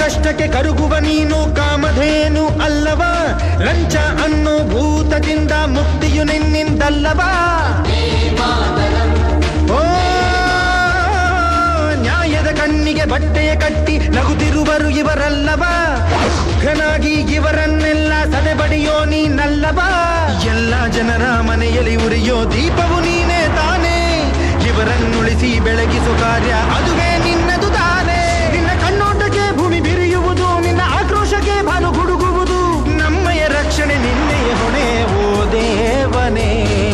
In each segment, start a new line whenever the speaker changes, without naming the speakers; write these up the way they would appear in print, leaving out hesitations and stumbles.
ಕಷ್ಟಕ್ಕೆ ಕರುಗುವ ನೀನು ಕಾಮಧೇನು ಅಲ್ಲವಾ? ಲಂಚ ಅನ್ನೋ ಭೂತದಿಂದ ಮುಕ್ತಿಯು ನಿನ್ನಿಂದಲ್ಲವಾ? ಓ ನ್ಯಾಯದ ಕಣ್ಣಿಗೆ ಬಟ್ಟೆಯ ಕಟ್ಟಿ ನಗುತ್ತಿರುವರು ಇವರಲ್ಲವಾ? ಘನಾಗಿ ಇವರನ್ನೆಲ್ಲ ಸದೆಬಡಿಯೋ ನೀನಲ್ಲವಾ? ಎಲ್ಲ ಜನರ ಮನೆಯಲ್ಲಿ ಉರಿಯೋ ದೀಪವು ನೀನೇ ತಾನೇ. ಇವರನ್ನುಳಿಸಿ ಬೆಳಗಿಸೋ ಕಾರ್ಯ ಅದುವೇ ನಿನ್ನದು ತಾನೇ. ನಿನ್ನ ಕಣ್ಣೋಟಕ್ಕೆ ಭೂಮಿ ಬಿರಿಯುವುದು, ನಿನ್ನ ಆಕ್ರೋಶಕ್ಕೆ ಭಾನು ಗುಡುಗುವುದು. ನಮ್ಮಯ ರಕ್ಷಣೆ ನಿನ್ನೆಯ ಹೊಣೆ ಓ ದೇವನೇ.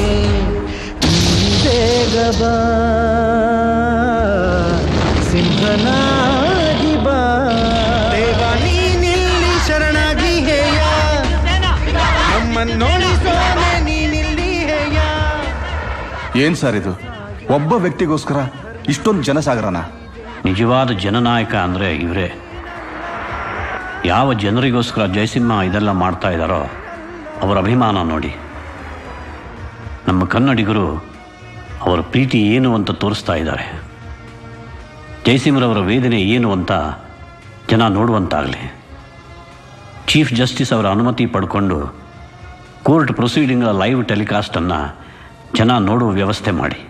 ಬೇಗಬಾ ಸಿಂಹನಾಗಿ ಬಾ ದೇವ, ನೀನಿಲ್ಲಿ ಶರಣಾಗಿ ಹೇಯ ನಮ್ಮನ್ನೋಳಿಸೋನೆ ನೀನಿಲ್ಲಿ ಹೇಯ.
ಏನ್ ಸರ್ ಇದು? ಒಬ್ಬ ವ್ಯಕ್ತಿಗೋಸ್ಕರ ಇಷ್ಟೊಂದು ಜನಸಾಗರನ?
ನಿಜವಾದ ಜನನಾಯಕ ಅಂದರೆ ಇವರೇ. ಯಾವ ಜನರಿಗೋಸ್ಕರ ಜಯಸಿಂಹ ಇದೆಲ್ಲ ಮಾಡ್ತಾ ಇದ್ದಾರೋ ಅವರ ಅಭಿಮಾನ ನೋಡಿ. ನಮ್ಮ ಕನ್ನಡಿಗರು ಅವರ ಪ್ರೀತಿ ಏನು ಅಂತ ತೋರಿಸ್ತಾ ಇದ್ದಾರೆ. ಜಯಸಿಂಹರವರ ವೇದನೆ ಏನು ಅಂತ ಜನ ನೋಡುವಂತಾಗಲಿ. ಚೀಫ್ ಜಸ್ಟಿಸ್ ಅವರ ಅನುಮತಿ ಪಡ್ಕೊಂಡು ಕೋರ್ಟ್ ಪ್ರೊಸೀಡಿಂಗ್ಗಳ ಲೈವ್ ಟೆಲಿಕಾಸ್ಟನ್ನು ಜನ ನೋಡುವ ವ್ಯವಸ್ಥೆ ಮಾಡಿ.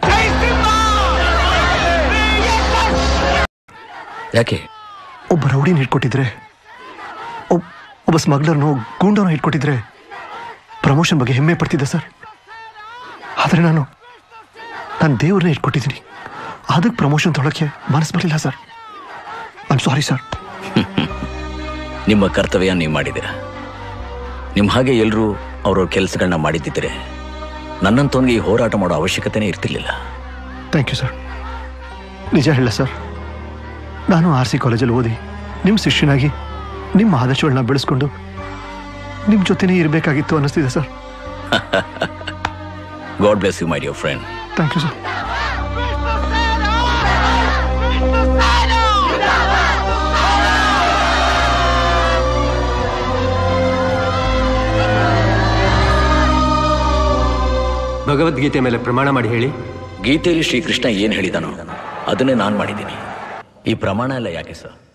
ಯಾಕೆ?
ಒಬ್ಬ ರೌಡಿನ ಹಿಡ್ಕೊಟ್ಟಿದ್ರೆ, ಒಬ್ಬ ಸ್ಮಗ್ಲರ್ನೋ ಗೂಂಡನೋ ಹಿಡ್ಕೊಟ್ಟಿದ್ರೆ ಪ್ರಮೋಷನ್ ಬಗ್ಗೆ ಹೆಮ್ಮೆ ಪಡ್ತಿದ್ದೆ ಸರ್. ಆದರೆ ನಾನು ದೇವ್ರನ್ನೇ ಇಟ್ಕೊಟ್ಟಿದ್ದೀನಿ. ಅದಕ್ಕೆ ಪ್ರಮೋಷನ್ ತೊಗೊಳಕ್ಕೆ ಮನಸ್ಸು ಬರಲಿಲ್ಲ sir. I am sorry sir.
ನಿಮ್ಮ ಕರ್ತವ್ಯ ನೀವು ಮಾಡಿದ್ದೀರಾ. ನಿಮ್ಮ ಹಾಗೆ ಎಲ್ಲರೂ ಅವ್ರವ್ರ ಕೆಲಸಗಳನ್ನ ಮಾಡಿದ್ದಿದ್ರೆ ನನ್ನಂತವನಿಗೆ ಈ ಹೋರಾಟ ಮಾಡೋ ಅವಶ್ಯಕತೆನೇ ಇರ್ತಿರ್ಲಿಲ್ಲ.
Thank you sir. ನಿಜ ಹೇಳ ಸರ್, ನಾನು RC ಕಾಲೇಜಲ್ಲಿ ಓದಿ ನಿಮ್ಮ ಶಿಷ್ಯನಾಗಿ ನಿಮ್ಮ ಆದರ್ಶಗಳನ್ನ ಬೆಳೆಸ್ಕೊಂಡು ನಿಮ್ಮ ಜೊತೆನೇ ಇರಬೇಕಾಗಿತ್ತು ಅನ್ನಿಸ್ತಿದೆ sir.
God bless you my dear friend.
Thank you sir.
Bhagavad Gita ಮೇಲೆ ಪ್ರಮಾಣ ಮಾಡಿ ಹೇಳಿ.
ಗೀತೆಯಲ್ಲಿ ಶ್ರೀಕೃಷ್ಣ ಏನು ಹೇಳಿದಾನೋ ಅದನ್ನೇ ನಾನು ಮಾಡಿದ್ದೀನಿ. ಈ ಪ್ರಮಾಣ ಎಲ್ಲ ಯಾಕೆ ಸರ್?